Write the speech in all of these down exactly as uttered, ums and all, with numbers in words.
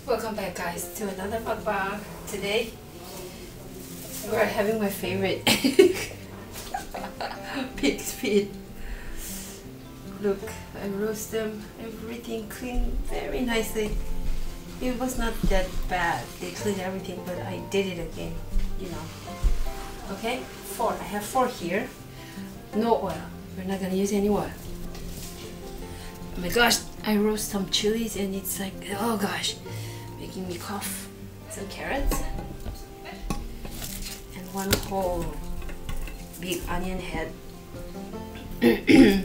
Welcome back, guys, to another mukbang. Today we're having my favorite pig's feet. Look, I roast them, everything clean very nicely. It was not that bad, they cleaned everything, but I did it again, you know. Okay, four, I have four here. No oil, we're not gonna use any oil. Oh my gosh, I roast some chilies and it's like, oh gosh, making me cough. Some carrots and one whole big onion head. And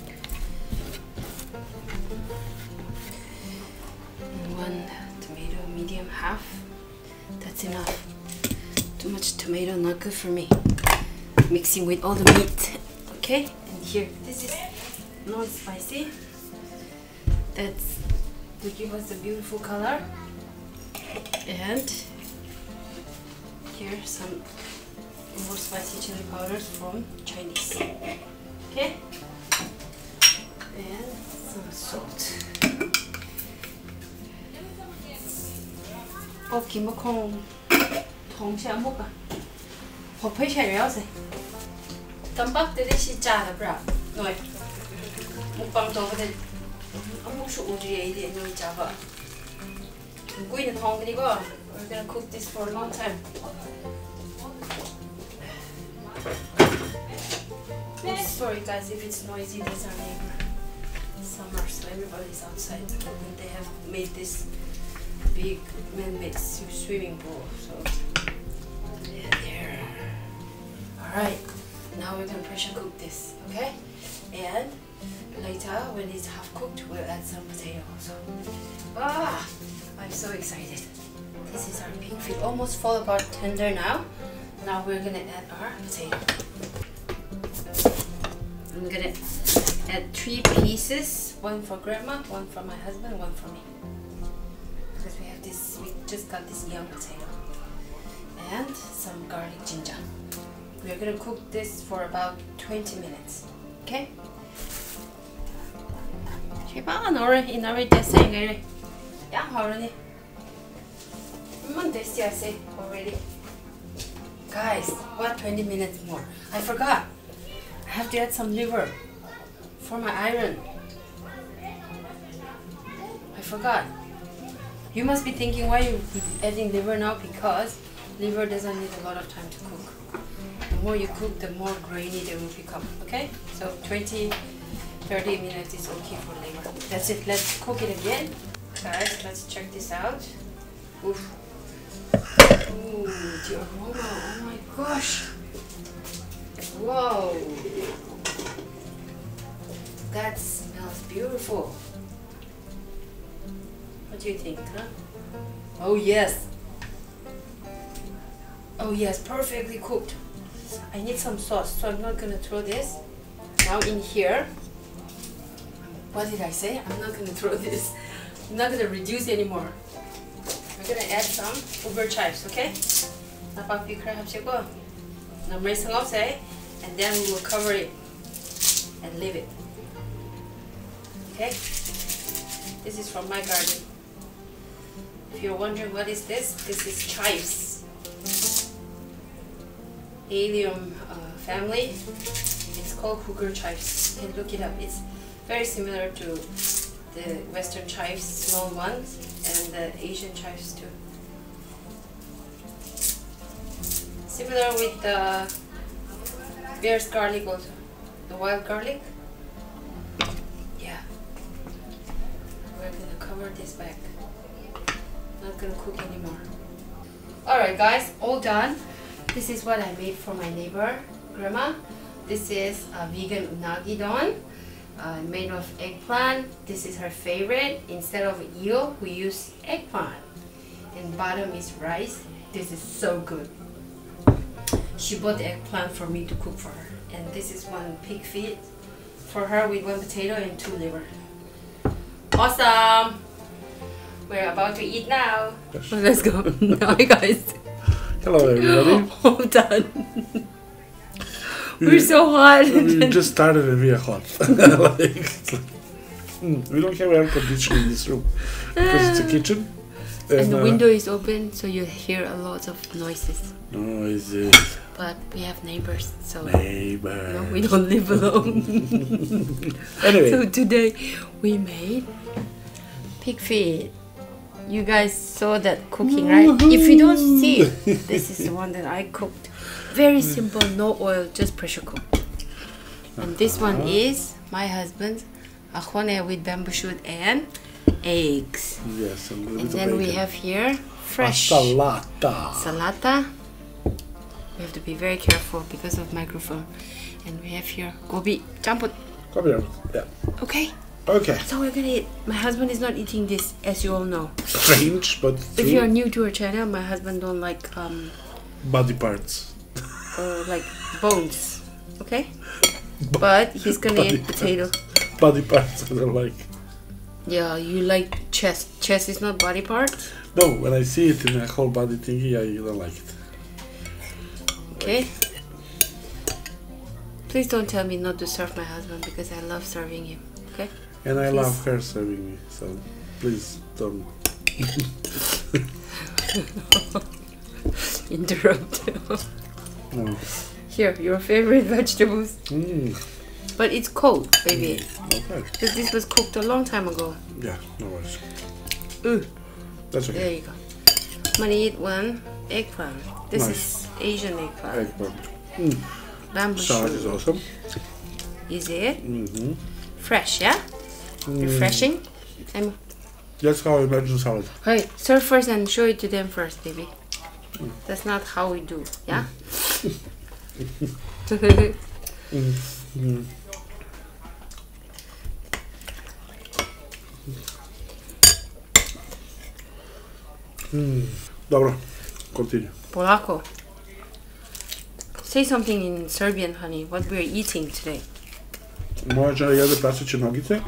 one tomato, medium half. That's enough. Too much tomato, not good for me. Mixing with all the meat. Okay, and here, this is not spicy. That's to give us a beautiful color. And here some more spicy chili powders from Chinese. Okay, and some salt. Oh, kim bơ không thong xe mốc à? Hộp hơi chạy réo rồi. Tấm bắc tới đây xí trà là bra. Rồi, mukbang to cái ông mốc sụp gì ấy thì nuôi trà vợ. We're gonna cook this for a long time. Sorry guys if it's noisy, these are neighbor. Summer, so everybody's outside and they have made this big man-made swimming pool. So yeah, there. Alright, now we're gonna pressure cook this, okay? And later when it's half cooked we'll add some potato also. Ah! I'm so excited. This is our pig feet, almost fall apart tender now. Now we're gonna add our potato. I'm gonna add three pieces, one for grandma, one for my husband, one for me. Because we have this, we just got this young potato. And some garlic ginger. We're gonna cook this for about twenty minutes. Okay? 제발 너를 이 나를 됐어요. Yeah, already. Monday, I say already. Guys, what twenty minutes more? I forgot. I have to add some liver for my iron. I forgot. You must be thinking why you're adding liver now, because liver doesn't need a lot of time to cook. The more you cook, the more grainy they will become. Okay? So twenty, thirty minutes is okay for liver. That's it. Let's cook it again. Guys, let's check this out. Oof. Ooh, the aroma, oh my gosh. Whoa. That smells beautiful. What do you think, huh? Oh yes. Oh yes, perfectly cooked. I need some sauce, so I'm not gonna throw this. Now in here, what did I say? I'm not gonna throw this. I'm not gonna reduce anymore. We're gonna add some uber chives, okay? And then we will cover it and leave it. Okay? This is from my garden. If you're wondering what is this, this is chives. Allium uh, family. It's called cougar chives. You can look it up. It's very similar to the Western chives, small ones, and the Asian chives too. Similar with the bear's garlic also, the wild garlic. Yeah. We're gonna cover this back. Not gonna cook anymore. Alright guys, all done. This is what I made for my neighbor, grandma. This is a vegan unagi don. Uh, made of eggplant. This is her favorite. Instead of eel, we use eggplant. And bottom is rice. This is so good. She bought the eggplant for me to cook for her. And this is one pig feet for her with one potato and two liver. Awesome! We're about to eat now. Let's go. Hi guys. Hello everybody. All done. We're so hot. We just started and we are hot. like, mm, we don't have air conditioning in this room because it's a kitchen And, and the uh, window is open, so you hear a lot of noises. Noises. But we have neighbors, so Neighbors. no, we don't live alone. Anyway. So today we made pig feet. You guys saw that cooking, right? If you don't see it, this is the one that I cooked. Very simple, no oil, just pressure cook. And this one is my husband's Axone with bamboo shoot and eggs. Yes, and, and then we have here fresh a salata. Salata. We have to be very careful because of microphone. And we have here gobi jamput. Come here. Yeah. Okay. Okay. So we're gonna eat. My husband is not eating this, as you all know. Strange, but if you're new to our channel, my husband don't like um body parts. uh, like bones. Okay. But he's gonna body eat potato. Parts. Body parts I don't like. Yeah, you like chest. Chest is not body part. No, when I see it in a whole body thingy, I don't like it. Okay. Please don't tell me not to serve my husband because I love serving him. Okay. And I Please. love her serving me, so please don't interrupt. No. Here, your favorite vegetables. Mm. But it's cold, baby. Okay. Because this was cooked a long time ago. Yeah, no worries. Mm. That's okay. There you go. I'm gonna eat one eggplant. This Nice. is Asian eggplant. Eggplant. Mm. Bamboo Salad shoot. is awesome. Is it? Mm-hmm. Fresh, yeah? Mm. Refreshing? I'm... That's how I imagine salad. Hey, serve first and show it to them first, baby. Mm. That's not how we do, yeah? Mm. Mm. Mm. Dobro, continue. Polako. Say something in Serbian, honey. What we're eating today. Moja žena jede praseće nogice.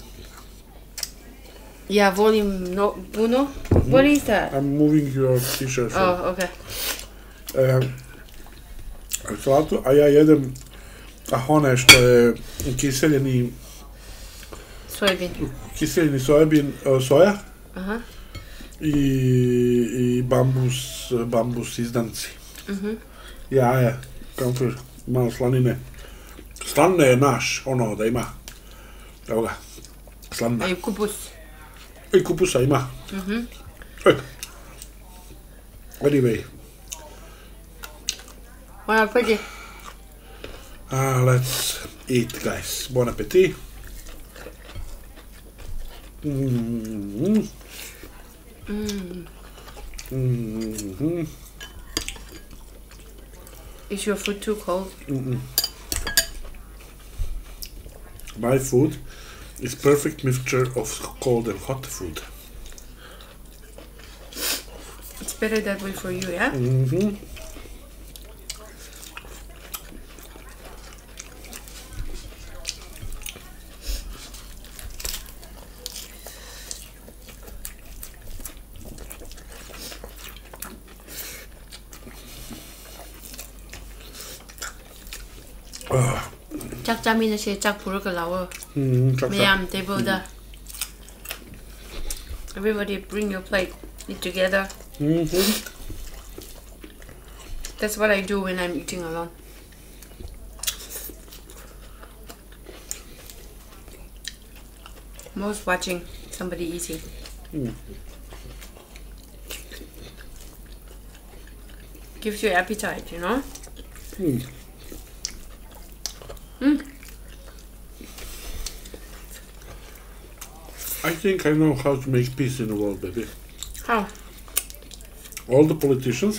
Yeah, volume no uno. Mm-hmm. What is that? I'm moving your t-shirt. Oh, okay. E, salatu, a ja jedem ahone što je kiseljeni Soybean. kiseljeni sojabin, soja. Aha. I, i bambus, bambus izdanci. Mhm. Jaja, kamfer, malo slanine. Slanine je naš, ono da ima. Evo ga, slanina. A i kupus. I kupusa ima. Mhm. E. Anyway. Bon appétit. Uh, let's eat, guys. Bon appetit. Mm-hmm. Mm. Mm-hmm. Is your food too cold? Mm-mm. My food is perfect mixture of cold and hot food. It's better that way for you, yeah? Mm-hmm. chắc chắn mình sẽ chắc phụ cái lão Mm, chop, mẹ chop. am table da. Everybody bring your plate, eat together. Mm-hmm. That's what I do when I'm eating alone. Most watching somebody eating. Mm. Gives you appetite, you know? Mm. Mm. I think I know how to make peace in the world, baby. How? All the politicians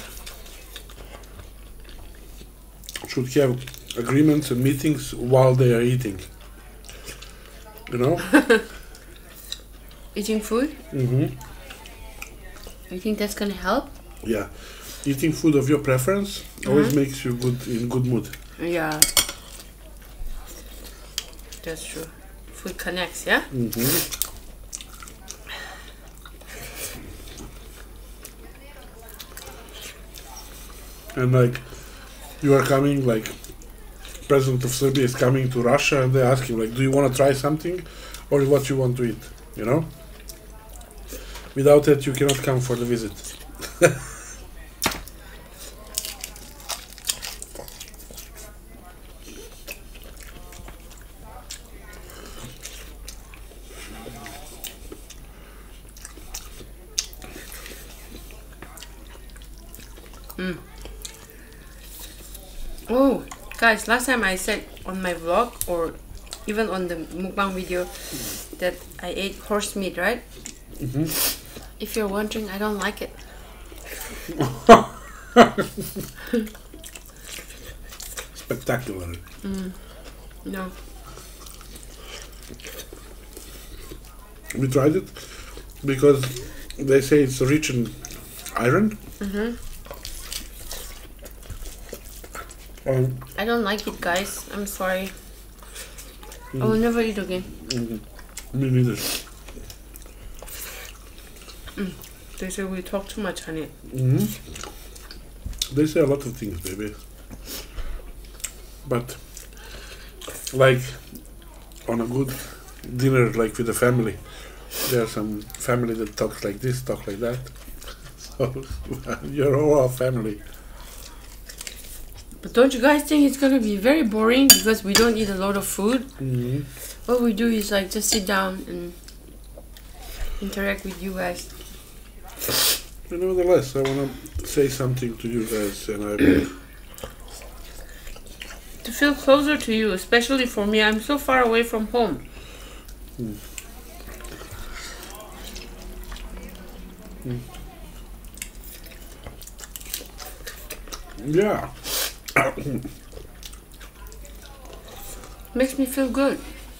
should have agreements and meetings while they are eating. You know? Eating food? Mm-hmm. You think that's gonna help? Yeah. Eating food of your preference always makes you good in good mood. Yeah. That's true. Food connects, yeah? Mm-hmm. And like, you are coming, like, president of Serbia is coming to Russia, and they ask him, like, do you want to try something, or what you want to eat, you know? Without it, you cannot come for the visit. Mm. Oh, guys, last time I said on my vlog or even on the mukbang video that I ate horse meat, right? Mm-hmm. If you're wondering, I don't like it. Spectacular. Mm. No. We tried it because they say it's rich in iron. Mm-hmm. Um, I don't like it, guys. I'm sorry. mm, I will never eat again. mm, me neither. Mm. They say we talk too much, honey. Mm-hmm. They say a lot of things, baby. But like on a good dinner, like with the family, there are some family that talks like this, talk like that. So you're all a family. But don't you guys think it's gonna be very boring because we don't eat a lot of food? Mm-hmm. What we do is like just sit down and interact with you guys. But nevertheless, I want to say something to you guys, and I To feel closer to you, especially for me. I'm so far away from home. mm. Mm. Yeah. Makes me feel good.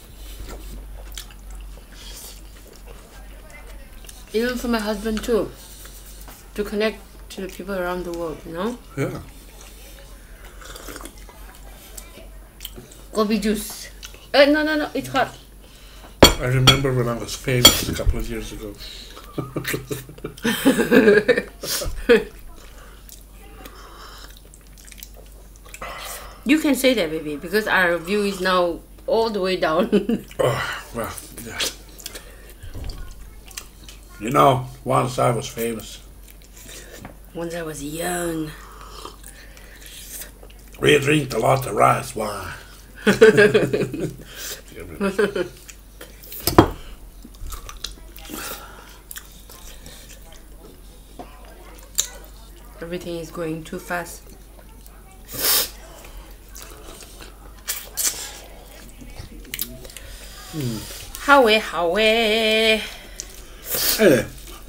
Even for my husband too. To connect to the people around the world, you know? Yeah. Gobi juice. Uh, no, no, no, it's hot. I remember when I was famous a couple of years ago. You can say that, baby, because our view is now all the way down. Oh, well, yeah. You know, once I was famous. Once I was young. We drink a lot of rice wine. Everything is going too fast. Mm. Hawai, Hawai. Hey.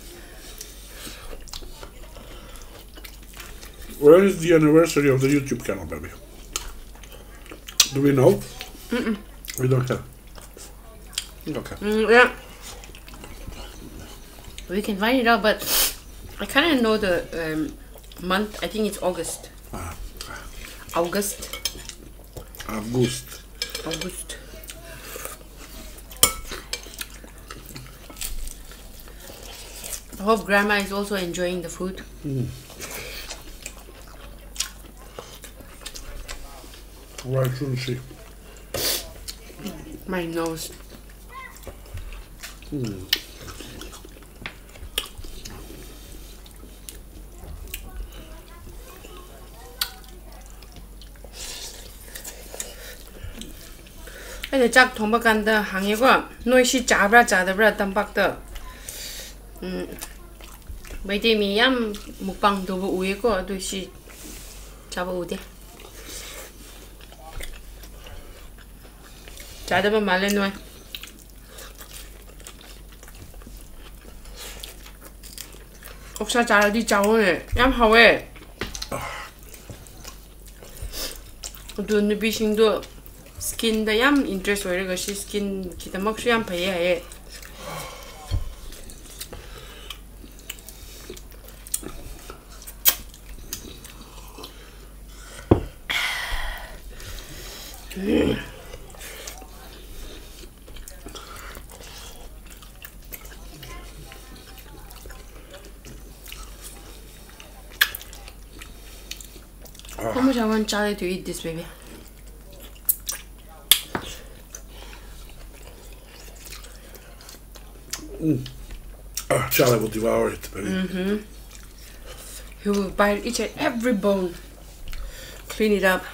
Where is the anniversary of the YouTube channel, baby? Do we know? Mm-mm. We don't care. Okay. Mm, yeah. We can find it out, but I kind of know the um, month. I think it's August. Ah. August. August. August. I hope Grandma is also enjoying the food. Mm. Why shouldn't she? My nose. Mm. Ada jak tombakanda hangyewa noisi jabra jadabra tambakda. 음. 메데미 얌 mukbang 도부 우에고 아도시 잡아 우데. 자다바 말레노. 옥사 자라디 자오네 얌 하웨. 도느 비싱도 skin da yam interest hoire ga shi skin kita maksu yam phaye haye. How much I want Charlie to eat this, baby? Mm. Oh, Charlie will devour it, baby. Mm-hmm. He will bite each and every bone. Clean it up.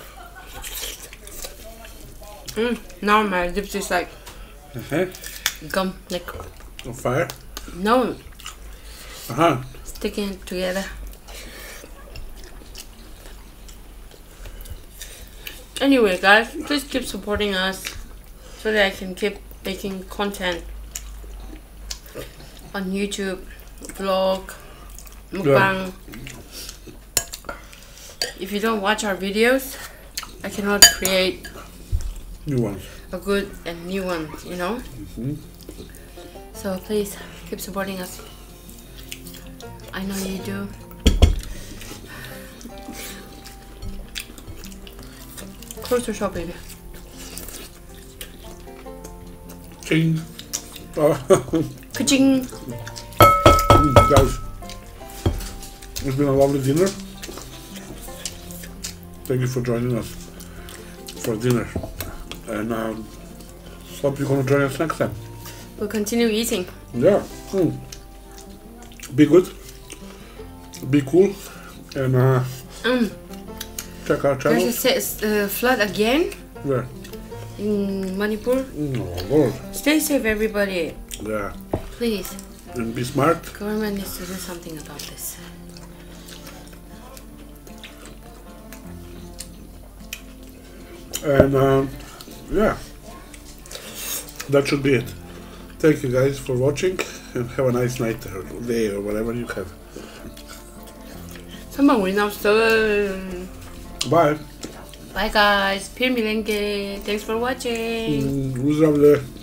Mm, now my lips is like Uh-huh. gum, like On fire? no, Uh-huh. sticking together. Anyway, guys, please keep supporting us so that I can keep making content on YouTube, vlog, mukbang. Yeah. If you don't watch our videos, I cannot create New ones. a good and new one, you know. Mm-hmm. So please keep supporting us. I know you do. Close your shop, baby. Ching. Oh. Ka-ching. Mm, guys, it's been a lovely dinner. Thank you for joining us for dinner, and um, hope you're gonna join us next time. We'll continue eating. Yeah. Mm. Be good. Be cool, and uh, Mm. check our channel. There's a uh, flood again Where? in Manipur. Mm, oh Lord. Stay safe, everybody. Yeah. Please. And be smart. Government needs to do something about this. And um, yeah, that should be it. Thank you guys for watching, and have a nice night or day or whatever you have. Bye guys. Pirmilenke. Thanks for watching. Mm,